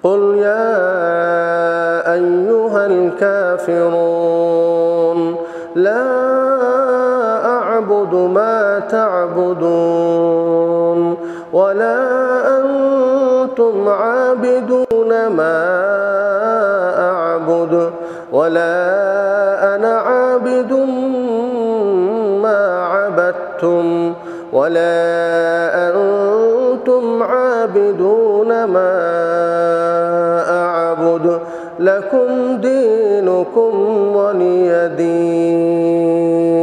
قل يا أيها الكافرون لا أعبد ما تعبدون ولا أنتم عابدون ما أعبد ولا أنا عابد ما عبدتم ولا أنتم عابدون ما أعبد لكم دينكم ولي دين.